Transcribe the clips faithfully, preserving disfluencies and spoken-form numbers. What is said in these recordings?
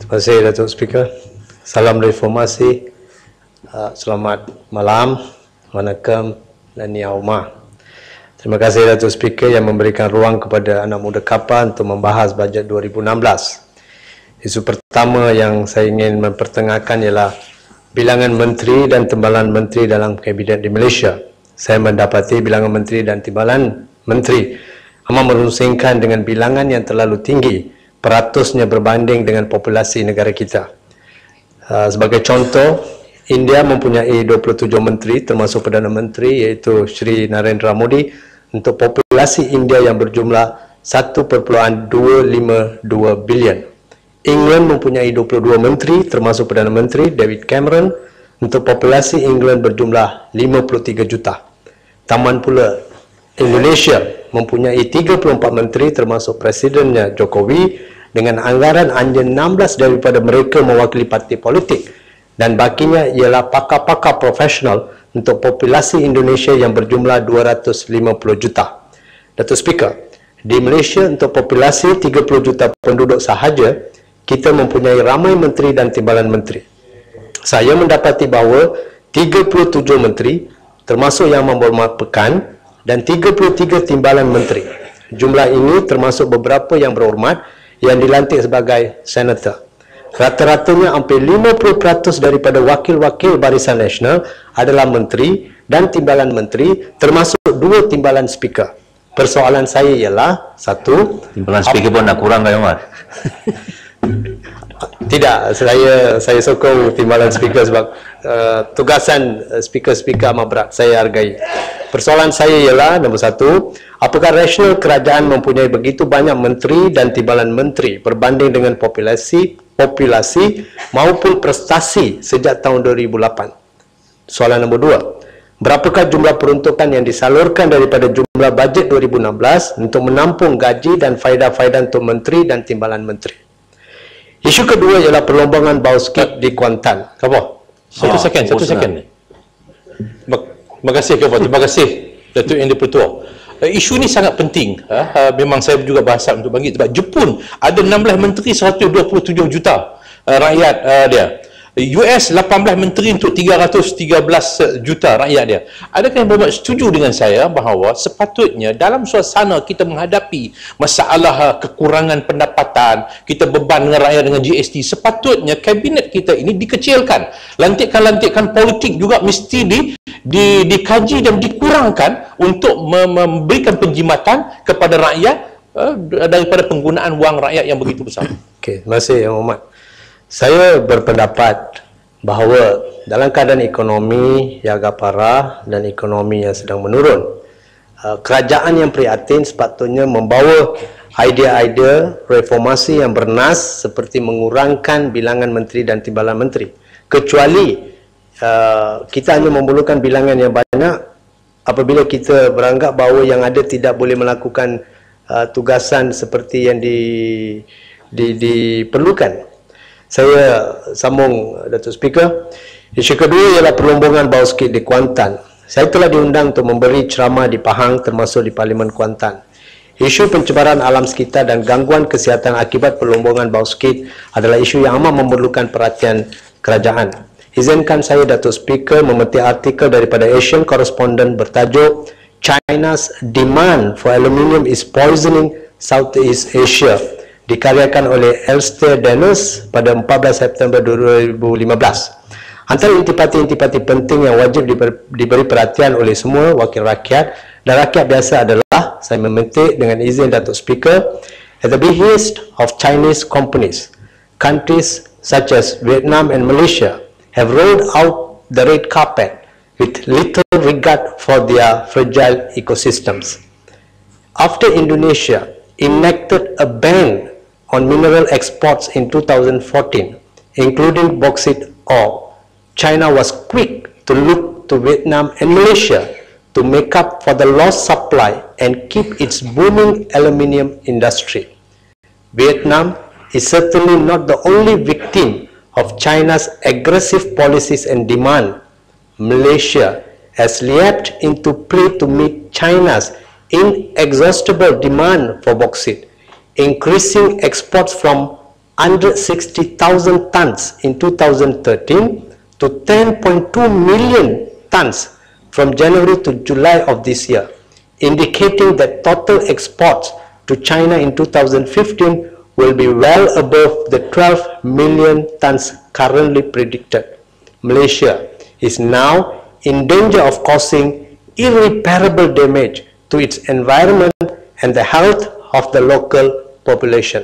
Terima kasih Datuk Speaker. Salam reformasi. Uh, selamat malam. Manakam dan Niauma. Terima kasih Datuk Speaker yang memberikan ruang kepada anak muda Kapar untuk membahas bajet dua ribu enam belas. Isu pertama yang saya ingin mempertengahkan ialah bilangan menteri dan timbalan menteri dalam kabinet di Malaysia. Saya mendapati bilangan menteri dan timbalan menteri amat merusingkan dengan bilangan yang terlalu tinggi peratusnya berbanding dengan populasi negara kita. Uh, sebagai contoh, India mempunyai dua puluh tujuh menteri termasuk Perdana Menteri iaitu Sri Narendra Modi untuk populasi India yang berjumlah satu perpuluhan dua lima dua bilion. England mempunyai dua puluh dua menteri termasuk Perdana Menteri David Cameron untuk populasi England berjumlah lima puluh tiga juta. Taman pula Indonesia mempunyai tiga puluh empat menteri termasuk presidennya Jokowi dengan anggaran hanya enam belas daripada mereka mewakili parti politik dan bakinya ialah pakar-pakar profesional untuk populasi Indonesia yang berjumlah dua ratus lima puluh juta. Datuk Speaker, di Malaysia untuk populasi tiga puluh juta penduduk sahaja, kita mempunyai ramai menteri dan timbalan menteri. Saya mendapati bahawa tiga puluh tujuh menteri termasuk yang berhormat pekan dan tiga puluh tiga timbalan menteri. Jumlah ini termasuk beberapa yang berhormat yang dilantik sebagai senator. Rata-ratanya hampir lima puluh peratus daripada wakil-wakil Barisan Nasional adalah menteri dan timbalan menteri termasuk dua timbalan speaker. Persoalan saya ialah satu, timbalan speaker pun nak kurang kan Umar? Tidak, saya saya sokong timbalan speaker sebab uh, tugasan uh, speaker-speaker amat berat, saya hargai. Persoalan saya ialah nombor satu, apakah rasional kerajaan mempunyai begitu banyak menteri dan timbalan menteri berbanding dengan populasi populasi maupun prestasi sejak tahun dua ribu lapan? Soalan nombor dua, berapakah jumlah peruntukan yang disalurkan daripada jumlah bajet dua ribu enam belas untuk menampung gaji dan faedah-faedah untuk menteri dan timbalan menteri? Isu kedua ialah perlombangan bauskit di Kuantan. Apa? Satu oh, second, satu second. Terima kasih Ketua, terima kasih Datuk Yang di-Pertua. Uh, isu ini sangat penting. Uh, uh, memang saya juga bahasa untuk bagi sebab Jepun ada enam belas menteri seratus dua puluh tujuh juta uh, rakyat uh, dia. U S lapan belas menteri untuk tiga ratus tiga belas juta rakyat dia. Adakah yang berhormat setuju dengan saya bahawa sepatutnya dalam suasana kita menghadapi masalah kekurangan pendapatan, kita beban dengan rakyat dengan G S T, sepatutnya kabinet kita ini dikecilkan. Lantikan-lantikan politik juga mesti di, di, dikaji dan dikurangkan untuk memberikan penjimatan kepada rakyat uh, daripada penggunaan wang rakyat yang begitu besar. Okey, terima kasih Yang Hormat. Saya berpendapat bahawa dalam keadaan ekonomi yang agak parah dan ekonomi yang sedang menurun, kerajaan yang prihatin sepatutnya membawa idea-idea reformasi yang bernas seperti mengurangkan bilangan menteri dan timbalan menteri. Kecuali uh, kita hanya memerlukan bilangan yang banyak apabila kita beranggap bahawa yang ada tidak boleh melakukan uh, tugasan seperti yang di, di, diperlukan. Saya sambung Datuk Speaker. Isu kedua ialah perlombongan bauskit di Kuantan. Saya telah diundang untuk memberi ceramah di Pahang termasuk di Parlimen Kuantan. Isu pencemaran alam sekitar dan gangguan kesihatan akibat perlombongan bauskit adalah isu yang amat memerlukan perhatian kerajaan. Izinkan saya Datuk Speaker memetik artikel daripada Asian Correspondent bertajuk China's Demand for Aluminium is Poisoning Southeast Asia, dikaryakan oleh Elster Dennis pada empat belas September dua ribu lima belas. Antara intipati-intipati penting yang wajib diberi, diberi perhatian oleh semua wakil rakyat dan rakyat biasa adalah, saya memetik dengan izin Datuk Speaker, at the behest of Chinese companies, countries such as Vietnam and Malaysia have rolled out the red carpet with little regard for their fragile ecosystems. After Indonesia enacted a ban on mineral exports in two thousand fourteen, including bauxite ore, China was quick to look to Vietnam and Malaysia to make up for the lost supply and keep its booming aluminium industry. Vietnam is certainly not the only victim of China's aggressive policies and demand. Malaysia has leapt into play to meet China's inexhaustible demand for bauxite, increasing exports from hundred sixty thousand tons in two thousand thirteen to ten point two million tons from January to July of this year, indicating that total exports to China in two thousand fifteen will be well above the twelve million tons currently predicted. Malaysia is now in danger of causing irreparable damage to its environment and the health of the local population.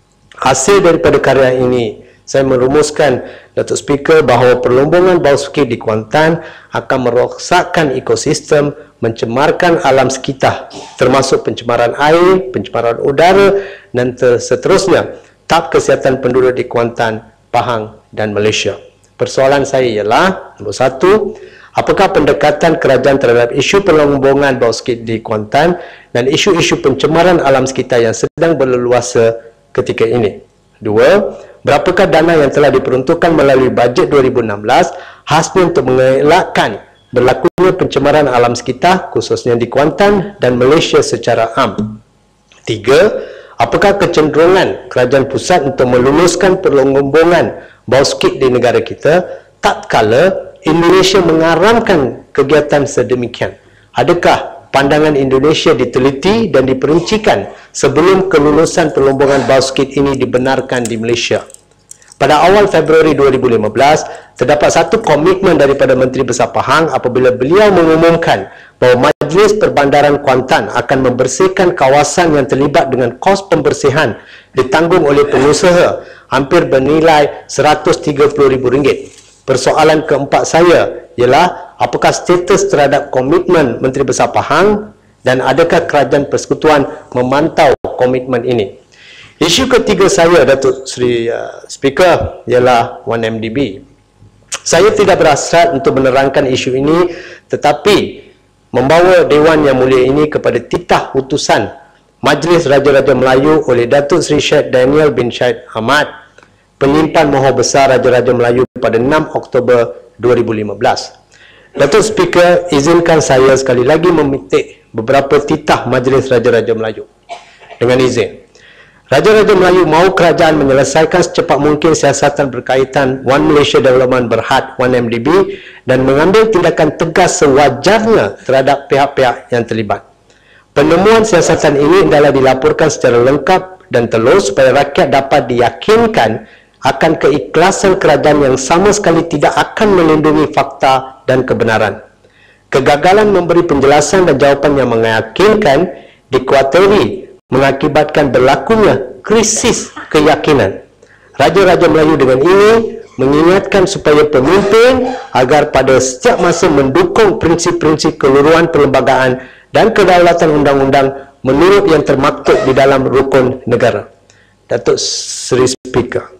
Hasil daripada karya ini, saya merumuskan, Datuk Speaker, bahawa perlombongan bauskit di Kuantan akan merosakkan ekosistem, mencemarkan alam sekitar, termasuk pencemaran air, pencemaran udara dan seterusnya, tahap kesihatan penduduk di Kuantan, Pahang dan Malaysia. Persoalan saya ialah, nombor satu, apakah pendekatan kerajaan terhadap isu perlombongan bauskit di Kuantan dan isu-isu pencemaran alam sekitar yang sedang berleluasa ketika ini? Dua, berapakah dana yang telah diperuntukkan melalui bajet dua ribu enam belas khasnya untuk mengelakkan berlakunya pencemaran alam sekitar khususnya di Kuantan dan Malaysia secara am? Tiga, apakah kecenderungan kerajaan pusat untuk meluluskan perlombongan bauskit di negara kita tatkala Indonesia mengaramkan kegiatan sedemikian? Adakah pandangan Indonesia diteliti dan diperincikan sebelum kelulusan perlombongan bauskit ini dibenarkan di Malaysia? Pada awal Februari dua ribu lima belas, terdapat satu komitmen daripada Menteri Besar Pahang apabila beliau mengumumkan bahawa Majlis Perbandaran Kuantan akan membersihkan kawasan yang terlibat dengan kos pembersihan ditanggung oleh pengusaha hampir bernilai seratus tiga puluh ribu ringgit. Persoalan keempat saya ialah apakah status terhadap komitmen Menteri Besar Pahang dan adakah kerajaan persekutuan memantau komitmen ini? Isu ketiga saya, Datuk Seri uh, Speaker, ialah one M D B. Saya tidak berhasrat untuk menerangkan isu ini, tetapi membawa Dewan Yang Mulia ini kepada titah utusan Majlis Raja-Raja Melayu oleh Datuk Seri Syed Daniel bin Syed Ahmad, Penyimpan Mahal Besar Raja-Raja Melayu pada enam Oktober dua ribu lima belas. Datuk Speaker, izinkan saya sekali lagi memetik beberapa titah Majlis Raja-Raja Melayu. Dengan izin, Raja-Raja Melayu mahu kerajaan menyelesaikan secepat mungkin siasatan berkaitan One Malaysia Development Berhad one M D B dan mengambil tindakan tegas sewajarnya terhadap pihak-pihak yang terlibat. Penemuan siasatan ini adalah dilaporkan secara lengkap dan telus supaya rakyat dapat diyakinkan akan keikhlasan kerajaan yang sama sekali tidak akan melindungi fakta dan kebenaran. Kegagalan memberi penjelasan dan jawapan yang meyakinkan dikuatiri mengakibatkan berlakunya krisis keyakinan. Raja-Raja Melayu dengan ini mengingatkan supaya pemimpin agar pada setiap masa mendukung prinsip-prinsip keluruhan perlembagaan dan kedaulatan undang-undang menurut yang termaktub di dalam rukun negara. Datuk Seri Speaker,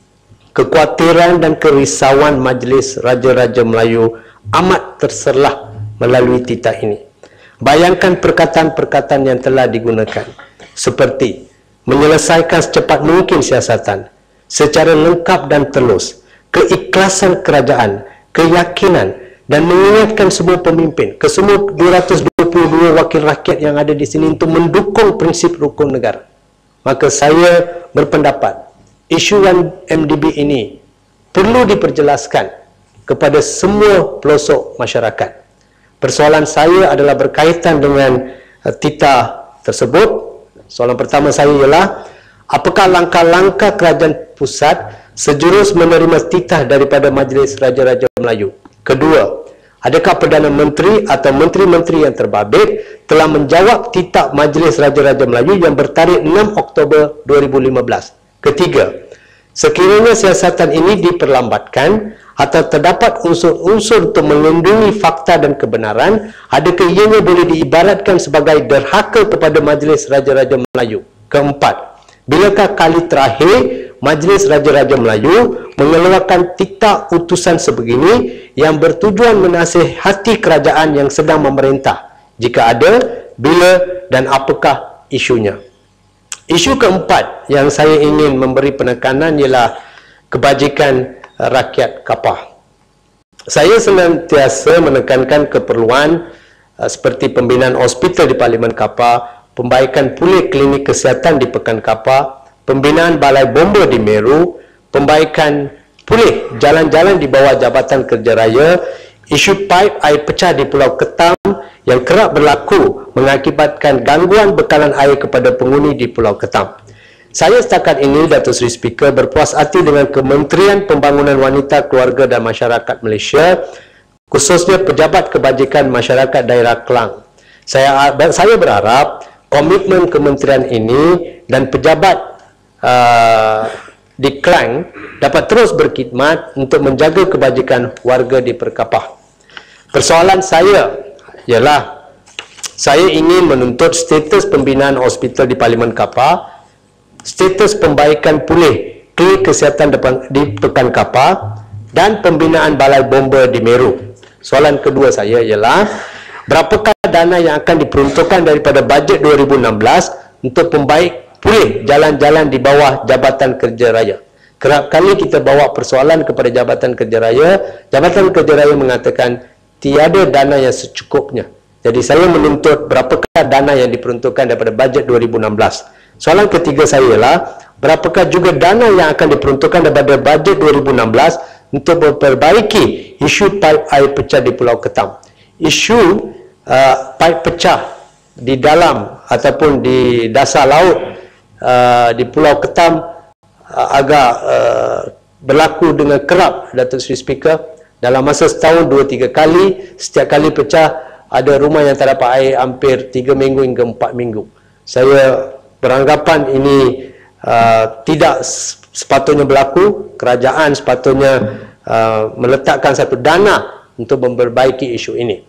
kekhawatiran dan kerisauan Majlis Raja-Raja Melayu amat terserlah melalui titah ini. Bayangkan perkataan-perkataan yang telah digunakan, seperti menyelesaikan secepat mungkin siasatan secara lengkap dan telus, keikhlasan kerajaan, keyakinan dan mengingatkan semua pemimpin, ke semua dua ratus dua puluh dua wakil rakyat yang ada di sini untuk mendukung prinsip rukun negara. Maka saya berpendapat isu one M D B ini perlu diperjelaskan kepada semua pelosok masyarakat. Persoalan saya adalah berkaitan dengan uh, titah tersebut. Soalan pertama saya ialah, apakah langkah-langkah kerajaan pusat sejurus menerima titah daripada Majlis Raja-Raja Melayu? Kedua, adakah Perdana Menteri atau Menteri-Menteri yang terbabit telah menjawab titah Majlis Raja-Raja Melayu yang bertarikh enam Oktober dua ribu lima belas? Ketiga, sekiranya siasatan ini diperlambatkan atau terdapat unsur-unsur untuk melindungi fakta dan kebenaran, adakah ianya boleh diibaratkan sebagai derhaka kepada Majlis Raja-Raja Melayu? Keempat, bilakah kali terakhir Majlis Raja-Raja Melayu mengeluarkan titah utusan sebegini yang bertujuan menasihati kerajaan yang sedang memerintah? Jika ada, bila dan apakah isunya? Isu keempat yang saya ingin memberi penekanan ialah kebajikan rakyat Kapar. Saya senantiasa menekankan keperluan uh, seperti pembinaan hospital di Parlimen Kapar, pembaikan pulih klinik kesihatan di Pekan Kapar, pembinaan balai bomba di Meru, pembaikan pulih jalan-jalan di bawah Jabatan Kerja Raya, isu paip air pecah di Pulau Ketam yang kerap berlaku mengakibatkan gangguan bekalan air kepada penghuni di Pulau Ketam. Saya setakat ini, Datuk Seri Speaker, berpuas hati dengan Kementerian Pembangunan Wanita, Keluarga dan Masyarakat Malaysia, khususnya Pejabat Kebajikan Masyarakat Daerah Klang. Saya saya berharap komitmen kementerian ini dan pejabat uh, di Klang dapat terus berkhidmat untuk menjaga kebajikan warga di Perkapah. Persoalan saya ialah saya ingin menuntut status pembinaan hospital di Parlimen Kapar, status pembaikan pulih klinik kesihatan di Pekan Kapar dan pembinaan balai bomba di Meru. Soalan kedua saya ialah berapakah dana yang akan diperuntukkan daripada bajet dua ribu enam belas untuk pembaik pulih jalan-jalan di bawah Jabatan Kerja Raya. Kerap kali kita bawa persoalan kepada Jabatan Kerja Raya, Jabatan Kerja Raya mengatakan tiada dana yang secukupnya. Jadi saya menuntut berapakah dana yang diperuntukkan daripada bajet dua ribu enam belas. Soalan ketiga saya ialah berapakah juga dana yang akan diperuntukkan daripada bajet dua ribu enam belas untuk memperbaiki isu paip air pecah di Pulau Ketam. Isu uh, paip pecah di dalam ataupun di dasar laut uh, di Pulau Ketam uh, agak uh, berlaku dengan kerap, Datuk Seri Speaker. Dalam masa setahun dua tiga kali, setiap kali pecah ada rumah yang tak dapat air hampir tiga minggu hingga empat minggu. Saya beranggapan ini uh, tidak sepatutnya berlaku. Kerajaan sepatutnya uh, meletakkan satu dana untuk memperbaiki isu ini.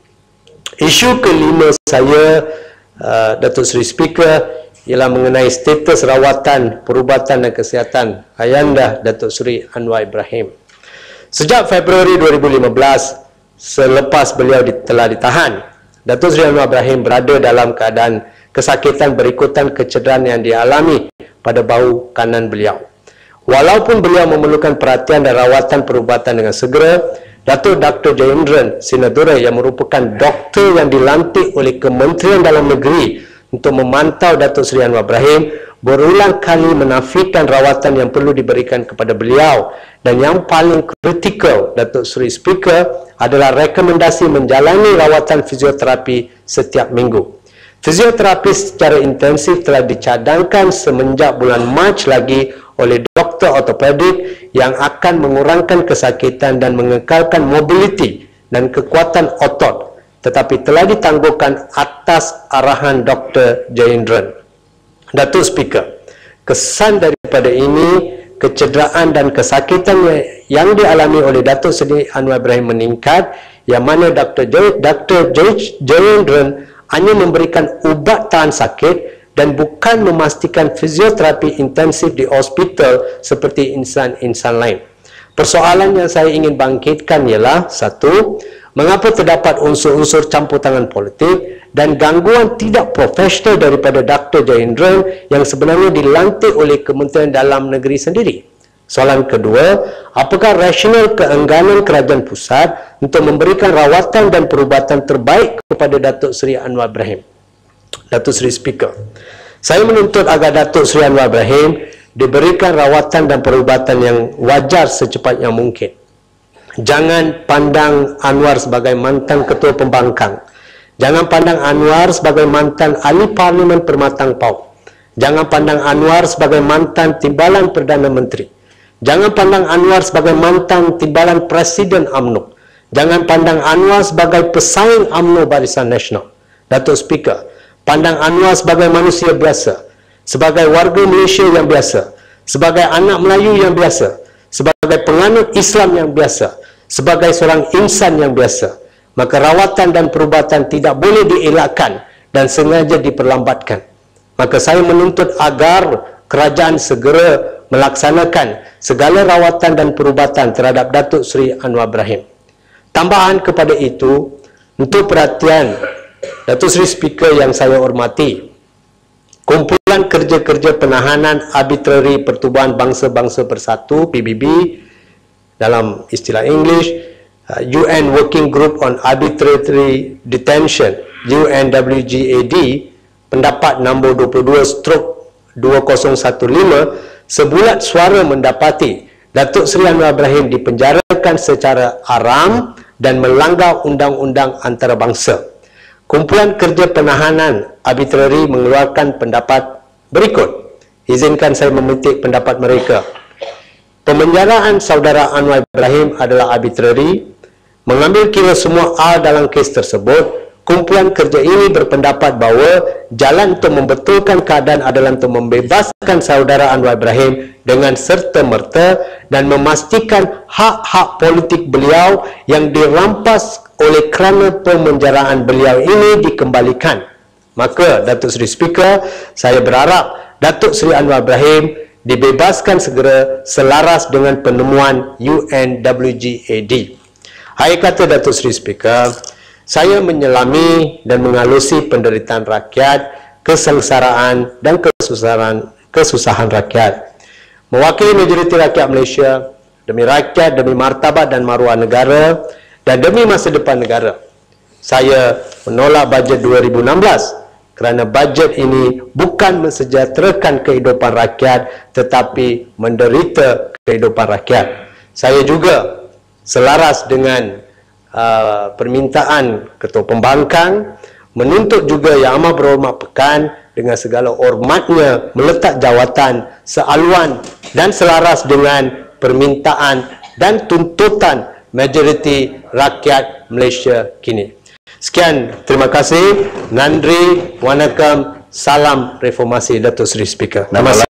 Isu kelima saya, uh, Datuk Seri Speaker, ialah mengenai status rawatan, perubatan dan kesihatan Ayanda Datuk Seri Anwar Ibrahim. Sejak Februari dua ribu lima belas, selepas beliau telah ditahan, Datuk Seri Anwar Ibrahim berada dalam keadaan kesakitan berikutan kecederaan yang dialami pada bahu kanan beliau. Walaupun beliau memerlukan perhatian dan rawatan perubatan dengan segera, Datuk Doktor Jayendran Sinadura yang merupakan doktor yang dilantik oleh Kementerian Dalam Negeri untuk memantau Datuk Seri Anwar Ibrahim berulang kali menafikan rawatan yang perlu diberikan kepada beliau, dan yang paling kritikal, Datuk Seri Speaker, adalah rekomendasi menjalani rawatan fisioterapi setiap minggu. Fisioterapi secara intensif telah dicadangkan semenjak bulan Mac lagi oleh doktor ortopedik yang akan mengurangkan kesakitan dan mengekalkan mobiliti dan kekuatan otot, tetapi telah ditangguhkan atas arahan Doktor Jayendran. Datuk Speaker, kesan daripada ini, kecederaan dan kesakitan yang dialami oleh Datuk Seri Anwar Ibrahim meningkat, yang mana Doktor Jayendran hanya memberikan ubat tahan sakit dan bukan memastikan fisioterapi intensif di hospital seperti insan-insan lain. Persoalan yang saya ingin bangkitkan ialah, satu, mengapa terdapat unsur-unsur campur tangan politik dan gangguan tidak profesional daripada Doktor Jayendran yang sebenarnya dilantik oleh Kementerian Dalam Negeri sendiri. Soalan kedua, apakah rasional keengganan kerajaan pusat untuk memberikan rawatan dan perubatan terbaik kepada Datuk Seri Anwar Ibrahim? Datuk Seri Speaker, saya menuntut agar Datuk Seri Anwar Ibrahim diberikan rawatan dan perubatan yang wajar secepatnya mungkin. Jangan pandang Anwar sebagai mantan Ketua Pembangkang. Jangan pandang Anwar sebagai mantan Ahli Parlimen Permatang Pau. Jangan pandang Anwar sebagai mantan Timbalan Perdana Menteri. Jangan pandang Anwar sebagai mantan Timbalan Presiden U M N O. Jangan pandang Anwar sebagai pesaing U M N O Barisan Nasional. Datuk Speaker, pandang Anwar sebagai manusia biasa, sebagai warga Malaysia yang biasa, sebagai anak Melayu yang biasa, sebagai penganut Islam yang biasa, sebagai seorang insan yang biasa. Maka rawatan dan perubatan tidak boleh dielakkan dan sengaja diperlambatkan. Maka saya menuntut agar kerajaan segera melaksanakan segala rawatan dan perubatan terhadap Datuk Seri Anwar Ibrahim. Tambahan kepada itu, untuk perhatian Datuk Seri Speaker yang saya hormati, Kumpulan Kerja-Kerja Penahanan Arbitrary Pertubuhan Bangsa-Bangsa Bersatu P B B, dalam istilah English, U N Working Group on Arbitrary Detention, U N W G A D, pendapat nombor dua puluh dua stroke dua ribu lima belas, sebulat suara mendapati Datuk Seri Anwar Ibrahim dipenjarakan secara haram dan melanggar undang-undang antarabangsa. Kumpulan Kerja Penahanan Arbitrary mengeluarkan pendapat berikut. Izinkan saya memetik pendapat mereka. Pemenjaraan saudara Anwar Ibrahim adalah arbitrary. Mengambil kira semua A dalam kes tersebut, kumpulan kerja ini berpendapat bahawa jalan untuk membetulkan keadaan adalah untuk membebaskan saudara Anwar Ibrahim dengan serta-merta dan memastikan hak-hak politik beliau yang dirampas oleh kerana pemenjaraan beliau ini dikembalikan. Maka, Datuk Seri Speaker, saya berharap Datuk Seri Anwar Ibrahim dibebaskan segera selaras dengan penemuan U N W G A D. Hai kata Datuk Seri Speaker, saya menyelami dan mengalusi penderitaan rakyat, kesengsaraan dan kesusahan, kesusahan rakyat. Mewakili majoriti rakyat Malaysia, demi rakyat, demi martabat dan maruah negara, dan demi masa depan negara, saya menolak bajet dua ribu enam belas kerana bajet ini bukan mensejahterakan kehidupan rakyat tetapi menderita kehidupan rakyat. Saya juga selaras dengan uh, permintaan Ketua Pembangkang menuntut juga Yang Amat Berhormat Pekan dengan segala hormatnya meletak jawatan sealuan dan selaras dengan permintaan dan tuntutan majoriti rakyat Malaysia kini. Sekian, terima kasih. Nandri, Wanakam, salam reformasi Datuk Seri Speaker. Nama